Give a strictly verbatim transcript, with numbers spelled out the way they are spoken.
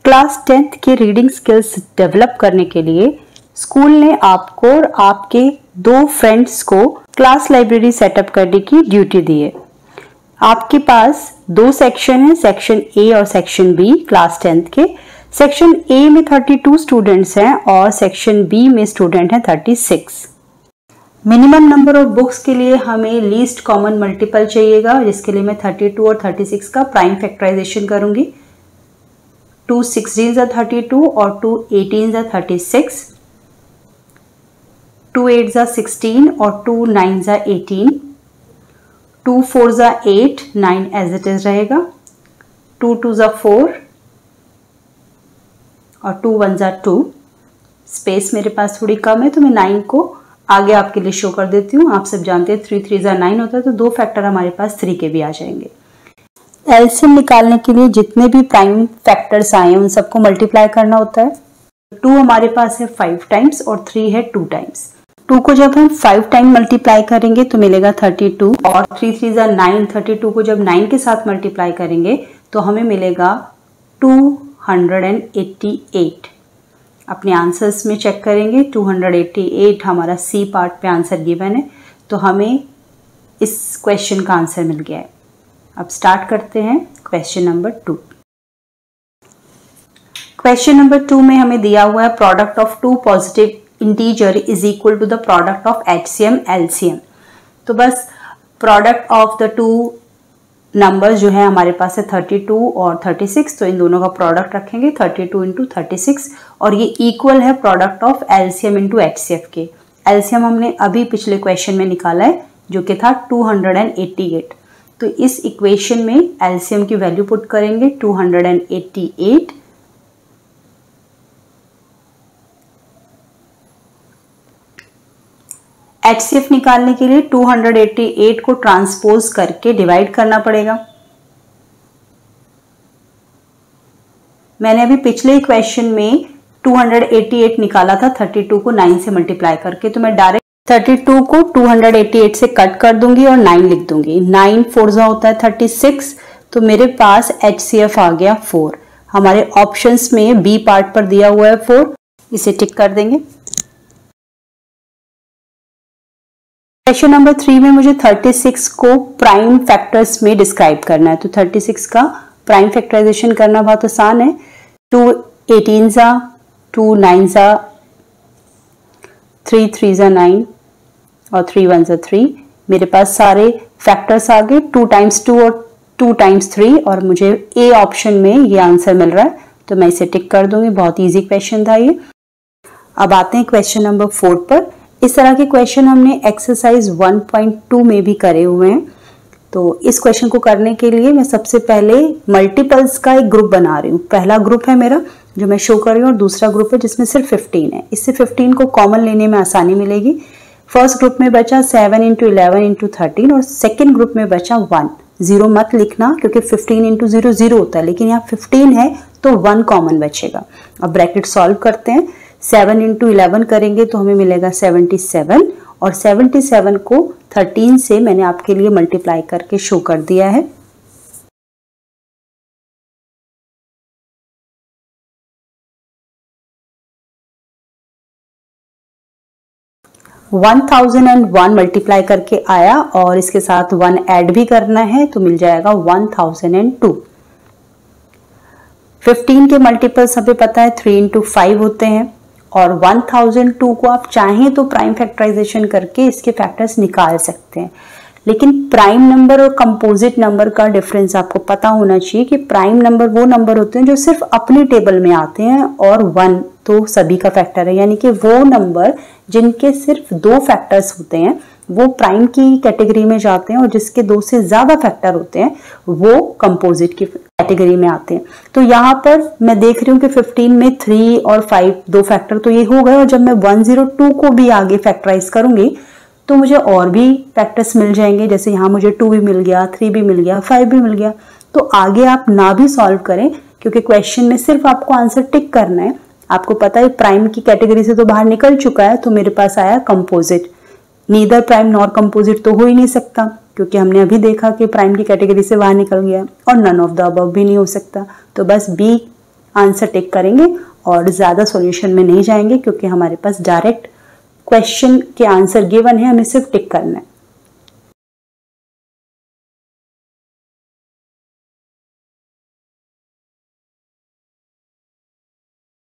Class tenth के reading skills develop करने के लिए स्कूल ने आपको और आपके दो फ्रेंड्स को क्लास लाइब्रेरी सेटअप करने की ड्यूटी दी है। आपके पास दो सेक्शन है, सेक्शन ए और सेक्शन बी क्लास टेंथ के। सेक्शन ए में बत्तीस स्टूडेंट्स हैं और सेक्शन बी में स्टूडेंट हैं छत्तीस। मिनिमम नंबर ऑफ बुक्स के लिए हमें लीस्ट कॉमन मल्टीपल चाहिएगा, जिसके लिए मैं बत्तीस और छत्तीस का प्राइम फैक्टराइजेशन करूंगी। टू सिक्सटीन जा थर्टी टू और टू एटीन जा थर्टी सिक्स, टू एट जा सिक्सटीन और टू नाइन जा एटीन, टू फोर जा eight, nine as it is रहेगा, टू टू जा फोर और टू वन जा टू। स्पेस मेरे पास थोड़ी कम है तो मैं नाइन को आगे आपके लिए शो कर देती हूँ। आप सब जानते हैं थ्री थ्री जा नाइन होता है, तो दो फैक्टर हमारे पास थ्री के भी आ जाएंगे। एलसीएम निकालने के लिए जितने भी प्राइम फैक्टर्स आए हैं उन सबको मल्टीप्लाई करना होता है। टू हमारे पास है फाइव टाइम्स और थ्री है टू टाइम्स। टू को जब हम फाइव टाइम मल्टीप्लाई करेंगे तो मिलेगा थर्टी टू, और थ्री थ्री जा नाइन, थर्टी टू को जब नाइन के साथ मल्टीप्लाई करेंगे तो हमें मिलेगा टू हंड्रेड एट्टी एट। अपने आंसर्स में चेक करेंगे, टू हंड्रेड एट्टी एट हमारा सी पार्ट पे आंसर गिवन है, तो हमें इस क्वेश्चन का आंसर मिल गया है। अब स्टार्ट करते हैं question number two. Question number two में हमें दिया हुआ है product of two positive integer is equal to the product of HCM LCM. तो बस product of the two numbers जो है हमारे पास है थर्टी टू और थर्टी सिक्स, तो इन दोनों का प्रोडक्ट रखेंगे thirty two into thirty six, और ये इक्वल है product of LCM into HCF के। एलसीएम हमने अभी पिछले क्वेश्चन में निकाला है जो कि था टू हंड्रेड एट्टी एट। तो इस इक्वेशन में एलसीएम की वैल्यू पुट करेंगे two hundred eighty eight, HCF निकालने के लिए टू हंड्रेड एट्टी एट को ट्रांसपोज करके डिवाइड करना पड़ेगा। मैंने अभी पिछले क्वेश्चन में टू हंड्रेड एट्टी एट निकाला था थर्टी टू को नाइन से मल्टीप्लाई करके, तो मैं डायरेक्ट थर्टी टू को टू हंड्रेड एट्टी एट से कट कर दूंगी और नाइन लिख दूंगी। नाइन फोर जा होता है थर्टी सिक्स, तो मेरे पास एचसीएफ आ गया फोर। हमारे ऑप्शंस में बी पार्ट पर दिया हुआ है फोर, इसे टिक कर देंगे। क्वेश्चन नंबर थ्री में मुझे थर्टी सिक्स को प्राइम फैक्टर्स में डिस्क्राइब करना है, तो थर्टी सिक्स का प्राइम फैक्टराइजेशन करना बहुत आसान है। टू एटीन जा, टू नाइन जा, थ्री थ्री जा नाइन और थ्री वन जा थ्री। मेरे पास सारे फैक्टर्स आ गए, टू टाइम्स टू और टू टाइम्स थ्री, और मुझे ए ऑप्शन में ये आंसर मिल रहा है, तो मैं इसे टिक कर दूंगी। बहुत इजी क्वेश्चन था ये। अब आते हैं क्वेश्चन नंबर फोर पर। इस तरह के क्वेश्चन हमने एक्सरसाइज वन पॉइंट टू में भी करे हुए हैं। तो इस क्वेश्चन को करने के लिए मैं सबसे पहले मल्टीपल्स का एक ग्रुप बना रही हूँ। पहला ग्रुप है मेरा जो मैं शो कर रही हूँ, और दूसरा ग्रुप है जिसमें सिर्फ फिफ्टीन है। इससे फिफ्टीन को कॉमन लेने में आसानी मिलेगी। फर्स्ट ग्रुप में बचा seven into eleven into thirteen, और सेकेंड ग्रुप में बचा वन। जीरो मत लिखना क्योंकि फिफ्टीन इंटू जीरो जीरो होता है, लेकिन यहाँ फिफ्टीन है तो वन कॉमन बचेगा। अब ब्रैकेट सॉल्व करते हैं। सेवन इंटू इलेवन करेंगे तो हमें मिलेगा सेवेंटी सेवन, और सेवेंटी सेवन को थर्टीन से मैंने आपके लिए मल्टीप्लाई करके शो कर दिया है। One thousand and one multiply करके आया, और इसके साथ वन ऐड भी करना है तो मिल जाएगा one thousand and two. Fifteen के मल्टीपल्स हमें पता है थ्री इंटू फाइव होते हैं, और वन थाउजेंड टू को आप चाहें तो प्राइम फैक्टराइजेशन करके इसके फैक्टर्स निकाल सकते हैं। लेकिन प्राइम नंबर और कंपोजिट नंबर का डिफरेंस आपको पता होना चाहिए कि प्राइम नंबर वो नंबर होते हैं जो सिर्फ अपने टेबल में आते हैं, और वन तो सभी का फैक्टर है, यानी कि वो नंबर जिनके सिर्फ दो फैक्टर्स होते हैं वो प्राइम की कैटेगरी में जाते हैं, और जिसके दो से ज्यादा फैक्टर होते हैं वो कंपोजिट की कैटेगरी में आते हैं। तो यहाँ पर मैं देख रही हूँ कि फिफ्टीन में थ्री और फाइव दो फैक्टर तो ये हो गए, और जब मैं वन जीरो टू को भी आगे फैक्टराइज करूंगी तो मुझे और भी फैक्टर्स मिल जाएंगे। जैसे यहाँ मुझे टू भी मिल गया, थ्री भी मिल गया, फाइव भी मिल गया। तो आगे आप ना भी सॉल्व करें क्योंकि क्वेश्चन में सिर्फ आपको आंसर टिक करना है। आपको पता है प्राइम की कैटेगरी से तो बाहर निकल चुका है, तो मेरे पास आया composite. Neither prime nor composite तो हो ही नहीं सकता क्योंकि हमने अभी देखा कि प्राइम की कैटेगरी से बाहर निकल गया, और नन ऑफ द अबव भी नहीं हो सकता। तो बस बी आंसर टिक करेंगे और ज़्यादा सॉल्यूशन में नहीं जाएंगे, क्योंकि हमारे पास डायरेक्ट क्वेश्चन के आंसर गिवन है, हमें सिर्फ टिक करना है।